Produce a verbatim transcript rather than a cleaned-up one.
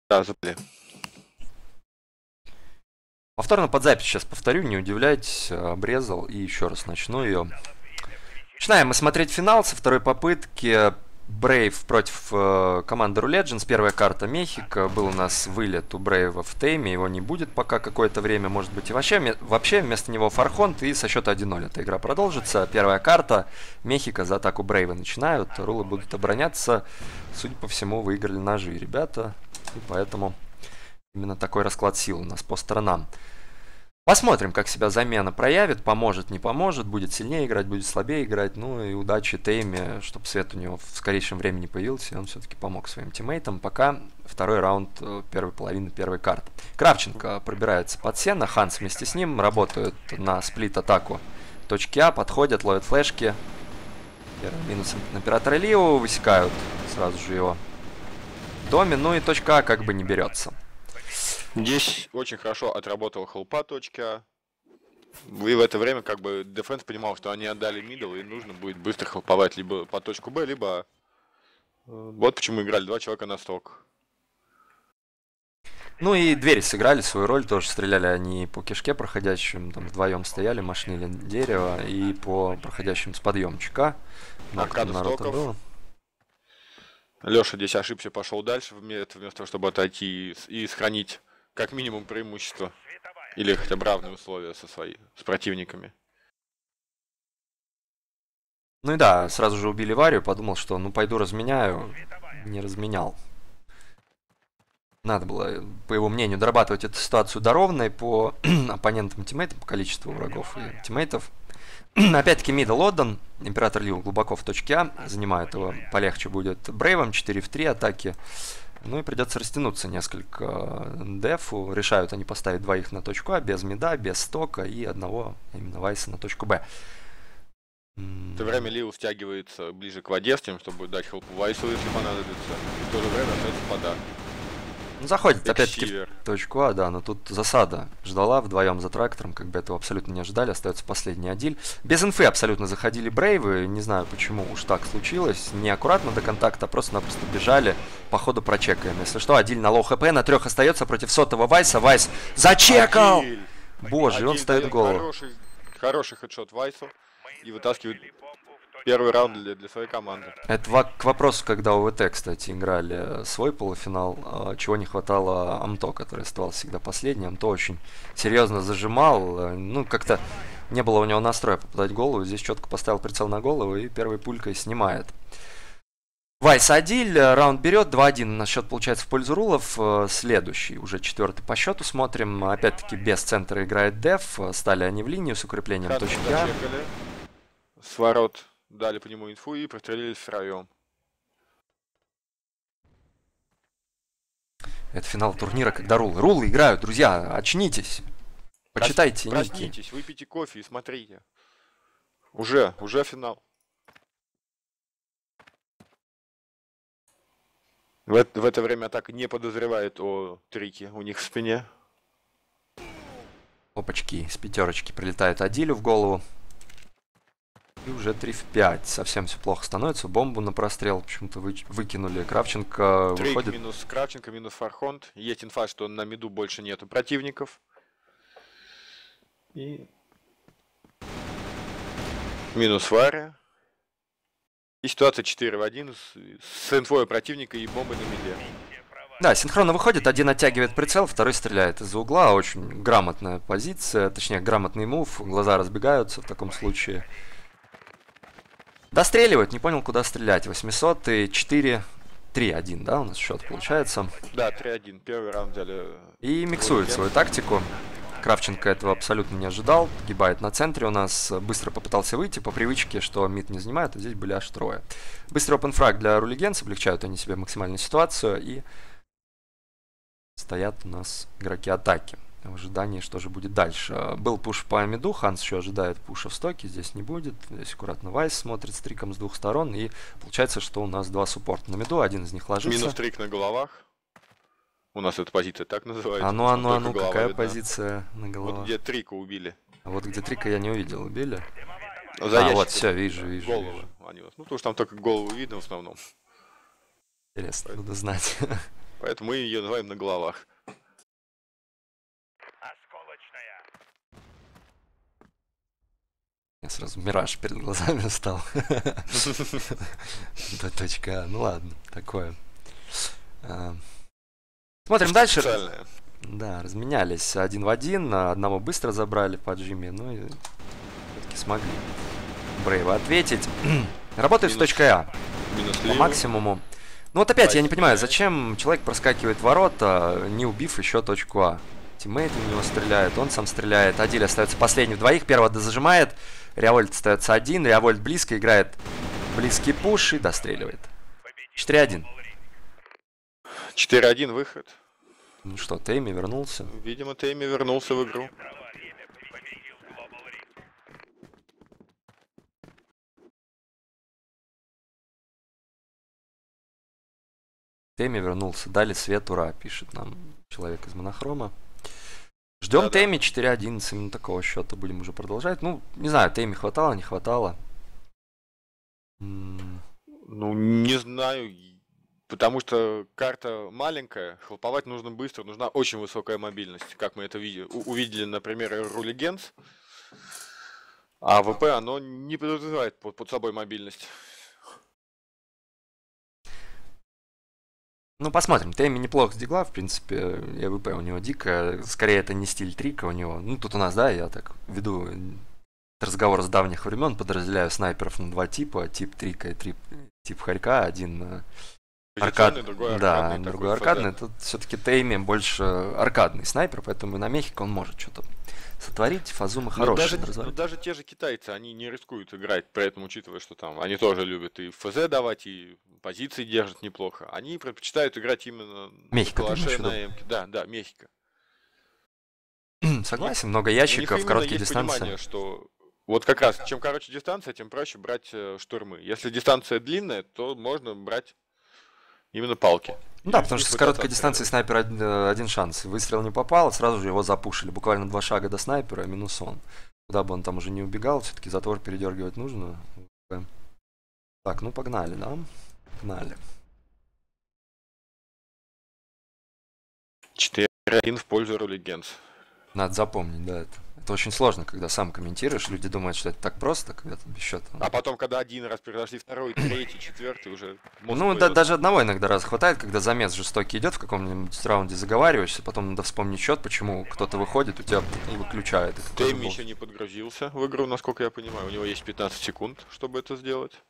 Да, забыли. Повторно под запись сейчас повторю, не удивляйтесь, обрезал и еще раз начну ее. Начинаем мы смотреть финал со второй попытки. Брейв против э, команды Rule Legends. Первая карта Мехико. Был у нас вылет у Брейва в тейме. Его не будет пока какое-то время. Может быть и вообще. Вообще вместо него Фархонт. И со счета один ноль эта игра продолжится. Первая карта. Мехико за атаку Брейва начинают. Рулы будут обороняться. Судя по всему, выиграли ножи ребята. И поэтому именно такой расклад сил у нас по сторонам. Посмотрим, как себя замена проявит, поможет, не поможет, будет сильнее играть, будет слабее играть. Ну и удачи Тейме, чтобы свет у него в скорейшем времени появился, и он все-таки помог своим тиммейтам. Пока второй раунд первой половины первой карты. Кравченко пробирается под сено, Ханс вместе с ним работают на сплит-атаку точки А, подходят, ловят флешки. Первый минус на Императора Лио, высекают сразу же его в доме, ну и точка А как бы не берется. Здесь очень хорошо отработал хелпа точка. И в это время как бы Дефенс понимал, что они отдали мидл, и нужно будет быстро хелповать либо по точку Б, либо... Вот почему играли два человека на сток. Ну и двери сыграли свою роль, тоже стреляли они по кишке проходящим, там вдвоем стояли, машинили дерево, и по проходящим с подъемчика. Аркада стоков. Было. Леша здесь ошибся, пошел дальше, вместо того, чтобы отойти и сохранить как минимум преимущество. Или хотя бы равные условия со своими, с противниками. Ну и да, сразу же убили Варию, подумал, что ну пойду разменяю. Не разменял. Надо было, по его мнению, дорабатывать эту ситуацию до ровной по оппонентам тиммейтам, по количеству врагов и тиммейтов. Опять-таки мидл отдан. Император Лиу глубоко в точке А. Занимает его полегче будет Брейвом. четыре в три атаки. Ну и придется растянуться несколько дефу. Решают они поставить двоих на точку А, без мида, без стока и одного, именно Вайса, на точку Б. В это время Лиу стягивается ближе к воде с тем, чтобы дать хелпу Вайсу, если понадобится. И в то же время остается пода. Ну, заходит опять-таки в точку А, да, но тут засада ждала вдвоем за трактором, как бы этого абсолютно не ожидали, остается последний Адиль. Без инфы абсолютно заходили Брейвы, не знаю почему уж так случилось, неаккуратно до контакта, просто-напросто бежали, по ходу прочекаем. Если что, Адиль на лоу хп, на трех остается против сотого Вайса, Вайс зачекал! Адиль. Боже, Адиль он ставит голову. Хороший, хороший хедшот Вайсу и вытаскивает первый раунд для, для своей команды. Это к вопросу, когда ОВТ, кстати, играли свой полуфинал, чего не хватало Амто, который оставался всегда последний. Амто очень серьезно зажимал, ну как-то не было у него настроя попадать в голову. Здесь четко поставил прицел на голову и первой пулькой снимает. Вайс Адиль, раунд берет, два один на счет получается в пользу рулов. Следующий, уже четвертый по счету смотрим. Опять-таки без центра играет Деф, стали они в линию с укреплением точки А. С ворот дали по нему инфу и прострелились втроем. Это финал турнира, когда рулы. Рулы играют, друзья, очнитесь. Почитайте ники. Проснитесь, выпейте кофе и смотрите. Уже, уже финал. В это, в это время атака не подозревает о трике у них в спине. Опачки, с пятерочки прилетает Адилю в голову. И уже три в пять. Совсем все плохо становится. Бомбу на прострел почему-то вы, выкинули. Кравченко Трик выходит. Минус Кравченко, минус Фархонт. Есть инфа, что на миду больше нету противников. И минус Варя. И ситуация четыре в один с, с инфой противника и бомбой на миде. Да, синхронно выходит. Один оттягивает прицел, второй стреляет из-за угла. Очень грамотная позиция. Точнее, грамотный мув. Глаза разбегаются в таком случае. Достреливает, не понял, куда стрелять. восемьсот и четыре три один, да, у нас счет получается. Да, три один. Первый раунд взяли. И миксует свою тактику. Кравченко этого абсолютно не ожидал. Погибает на центре у нас. Быстро попытался выйти по привычке, что мид не занимает, а здесь были аж трое. Быстрый опенфраг для Rule Legends. Облегчают они себе максимальную ситуацию. И стоят у нас игроки атаки в ожидании, что же будет дальше. Был пуш по миду, Ханс еще ожидает пуша в стоке, здесь не будет. Здесь аккуратно Вайс смотрит с триком с двух сторон, и получается, что у нас два суппорта на миду, один из них ложится. Минус трик на головах. У нас эта позиция так называется. А ну, а ну, а ну, какая видна. Позиция на головах? Вот где трика убили. А вот где трика я не увидел, убили? За а, вот, все, вижу, вижу. Головы. вижу. Они, ну, потому что там только голову видно в основном. Интересно, буду знать. Поэтому мы ее называем на головах. Я сразу мираж перед глазами стал. Точка А. Ну ладно, такое. Смотрим дальше. Да, разменялись один в один. Одного быстро забрали по Джимми, ну и все-таки смогли Брейва ответить. Работает с точкой А. По максимуму. Ну вот опять я не понимаю, зачем человек проскакивает в ворота, не убив еще точку А. Тиммейт у него стреляет, он сам стреляет. Адиль остается последний в двоих, первого зажимает. Реавольт остается один, Реавольт близко играет близкий пуш и достреливает. четыре один. четыре один выход. Ну что, Тейми вернулся. Видимо, Тейми вернулся в игру. Тейми вернулся. Дали свет, ура, пишет нам человек из Монохрома. Ждем да, Тейми четыре одиннадцать, именно такого счета будем уже продолжать. Ну, не знаю, Тейми хватало, не хватало. Ну, не знаю, потому что карта маленькая, хлоповать нужно быстро, нужна очень высокая мобильность, как мы это видели, увидели на примере Рулигенс. А ВП, оно не подразумевает под, под собой мобильность. Ну, посмотрим. Тейми неплохо с дигла, в принципе, и АВП у него дикая. Скорее, это не стиль трика у него. Ну, тут у нас, да, я так веду разговор с давних времен, подразделяю снайперов на два типа. Тип трика и тип, тип хорька. Один аркад... другой аркадный. Да, другой аркадный. Тут все-таки Тейми больше аркадный снайпер, поэтому на Мехико он может что-то сотворить. Фазумы хорошие. Даже, ну, даже те же китайцы, они не рискуют играть, при этом учитывая, что там они тоже любят и ФЗ давать, и позиции держат неплохо. Они предпочитают играть именно Мехико, калаше на эмке. Да, да, Мехико. Согласен, много ящиков, короткие дистанции. Понимание, что вот как раз, чем короче дистанция, тем проще брать э, штурмы. Если дистанция длинная, то можно брать именно палки. Ну да, потому что с короткой дистанции снайпер один, один шанс. Выстрел не попал, сразу же его запушили. Буквально два шага до снайпера, минус он. Куда бы он там уже не убегал, все-таки затвор передергивать нужно. Так, ну погнали, да? Погнали. четыре один в пользу Рулигенс. Надо запомнить, да, это. Это очень сложно, когда сам комментируешь. Люди думают, что это так просто, когда ты без счета. А потом, когда один раз произошли, второй, третий, четвертый уже. Ну, да, даже одного иногда раз хватает, когда замес жестокий идет в каком-нибудь раунде, заговариваешься, потом надо вспомнить счет, почему кто-то выходит, у тебя не выключает. Тейми еще не подгрузился в игру, насколько я понимаю. У него есть пятнадцать секунд, чтобы это сделать.